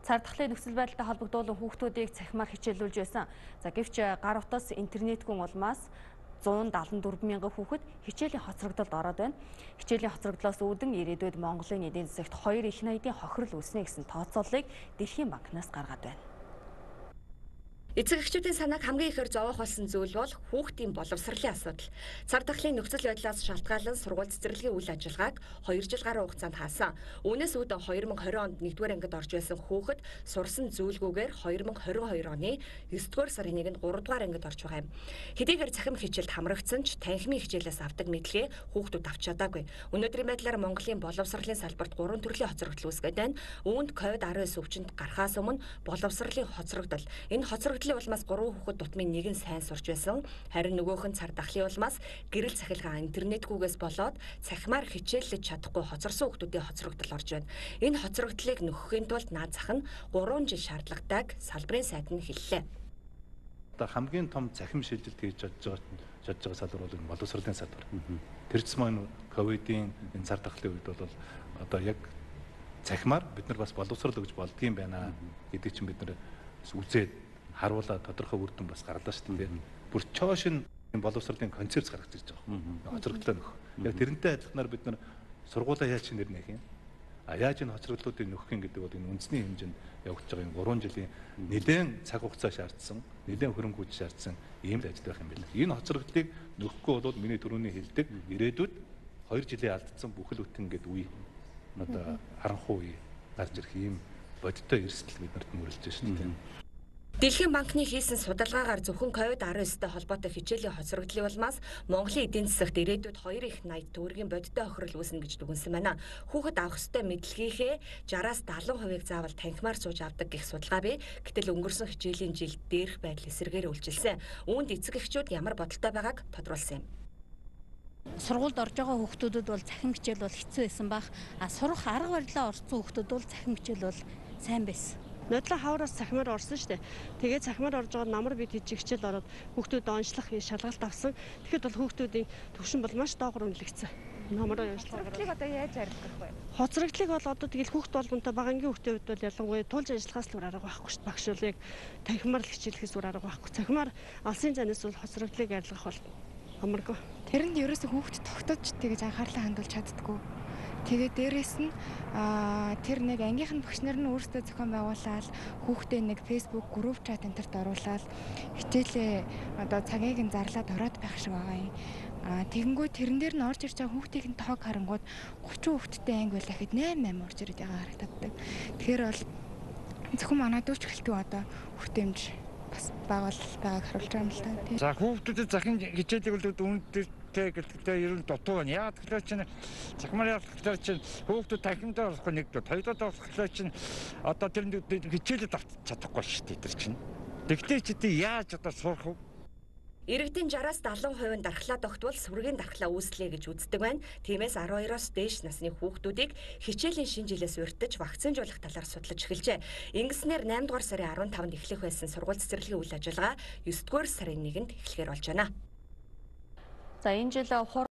Цардахлын нөхцөл байдалтай холбогдуулан хүүхдүүдийг цахимаар хичээлүүлж байсан. За гэвч гар утас интернетгүй улмаас 174 мянган хүүхэд хичээлийн хоцрогдолд ороод байна. Хичээлийн хоцрогдлоос үүдэн ирээдүйд Монголын эдийн засагт 2 их найдын хохирол үүснэ гэсэн тооцооллыг Дэлхийн банкнаас гаргаад байна. Эцэг эхчүүдийн санааг хамгийн ихээр зовоох болсон зүйл бол хүүхдийн боловсролын асуудал. Цардахлын нөхцөл байдлаас шалтгаалan сургууль цэцэрлэгийн үйл ажиллагааг 2 жил гаруй хугацаанд хаасан. Үүнээс үүдэн 2020 онд 1-р ангид орж байсан хүүхэд сурсан зүйлгүйгээр 2022 оны 9-р сарын 1-нд 3-р ангид орж байгаа юм. Хэдийгээр цахим хичээлд хамрагдсан ч танхимын хичээлээс авдаг мэдлэгээ хүүхдүүд авч чадаагүй. Өнөөдрийн байдлаар Монголын боловсролын салбарт 3 төрлийн хоцрогдол үүсгээд байна. Үүнд COVID-19 өвчнөд гарахаас өмнө боловсролын хоцрогдол. Энэ хоцрогдол улмаас 3 хүүхэд дутмын нэг нь сайн сурч байсан. Харин нөгөөх нь цардахлын улмаас гэрэл цахилгаан интернетгүйгээс болоод цахимаар хичээллэж чадахгүй хоцорсон хүүхдүүдийн хоцрогдол орж байна. Энэ хоцрогдлыг нөхөхийн тулд наад зах нь 3 жил шаардлагатай салбарын сайд нь хэллээ. Одоо хамгийн том цахим шилжилт хийж чадж байгаа салбар бол боловсролын салбар. Тэр ч маань ковидын энэ цардахлын үед бол одоо яг цахимаар бид нар бас боловсрол өгж болдгийм байна гэдэг чинь бид нар үзээд харуулаад тодорхой үр дүн бас гарлаа шүү дээ. Бүр чоошин боловсролын концепц гаргаж ирж байгаа. Хоцрогдлоо нөх. Яг тэрнтэй адилханаар бид нар сургуулаа яаж нэр нэх юм. Яаж энэ хоцрогдлуудыг нөхөх юм гэдэг бол энэ үндэсний хэмжээнд явагдаж байгаа энэ 3 жилийн нэлээд цаг хугацаа шаардсан, нэлээд хөрөнгө хүч шаардсан ийм л ажил байх юм байна. Энэ хоцрогдлыг нөхөхгүй бол миний түрүүний хэлдэг ирээдүйд 2 жилийн алдсан бүхэл бүтэн гэдэг үе одоо харанхуй үе гарч ирэх ийм бодиттой эрсдэл биднэрт мөрөлж байна шүү дээ. Дэлхийн банкны хийсэн судалгаагаар зөвхөн COVID-19-тэй холбоотой хичээлийн хоцрогдлын улмаас Монголын эдийн засагт ирээдүйд 2 их найд төгрөгийн бодиттой хохирол үүснэ гэж дүгнсэн байна. Хүүхэд авах ёстой мэдлэгийнхээ 60-аас 70% заавал танхимаар сууж авдаг гэх судалгаа бий. Гэтэл өнгөрсөн хичээлийн жилд дээрх байдал эсрэгээр үйлчилсэн. Үүнд эцэг эхчүүд ямар бодолтой байгааг тодруулсан юм. Сургуульд орж байгаа хүүхдүүдэд бол цахим хичээл бол хэцүү байсан баг. Сурах арга барилаа орсон хүүхдүүд бол цахим хичээл бол сайн байсан. Нодлон хавраас цахимаар орсон шүү дээ. Тэгээд цахимаар орж байгаа намар бид хийж хичээл ороод хүүхдүүд онцлох шалгалт авсан. Тэгэхэд бол хүүхдүүдийн төвшин бол маш доогуур үнэлэгдсэн. Намараа онцлох. Хоцрогдлыг одоо яаж арилгах вэ? Хоцрогдлыг бол одоо тэгэл хүүхд болгонтой багангийн хүүхдийн хувьд бол ялангуяа тулж ажиллахаас л үр арга байхгүй шүү дээ. Багш бол яг танхимаар л хичээлэхээс үр арга байхгүй. Цахимаар алсын занаас бол хоцрогдлыг арилгах бол амаргүй. Тэрэнд ерөөсөө хүүхд тогтож тэгж анхаарлаа хандуулж чаддгүй. Тэгээд дээрэс нь тэр нэг ангийнхан багш нар нь өөрсдөө зохион байгуулаад хүүхдээ нэг Facebook групп чат энтерт оруулаад хичээлээ одоо цагийг нь зарлаад ороод байх шиг байгаа юм. Тэгэнгүүт тэрэн дээр нь орж ирж байгаа хүүхдийн тоог харангууд 30 хүүхэдтэй анги байлаа гэхэд 8 орж ирээд байгаа харагддаг. Тэгэхээр бол зөвхөн манай дүүч гэлтүү одоо хүүхдэмж бас байгуулалтаа харуулж байгаа юм л та. За хүүхдүүдэд захин хичээлийг бол үнэтэй гэхдээ ер нь дутуу байна. Яагаад гэвэл чинь цахимаар явах гэхээр чинь хүүхдүүд танхимдаа орохгүй нэг дот, хоёрдоо авах гэхээр чинь одоо тэр хичээлд авч чадахгүй шүү дээ тэр чинь. Тэгтээ чи тий яаж одоо сурах вэ? Иргэдийн 60-аас 70% дархлаа тогтвол сүргийн дархлаа үүслэе гэж үздэг байна. Тиймээс 12-оос дээш насны хүүхдүүдийг хичээлийн шинэ жилээс урьдчилж вакцинжуулах талаар судлаж эхэлжээ. Ингэснээр 8-р сарын 15-нд эхлэх байсан сургууль цэцэрлэгийн үйл ажиллагаа 9-р сарын 1-нд эхлэхээр болж байна. За энэ жил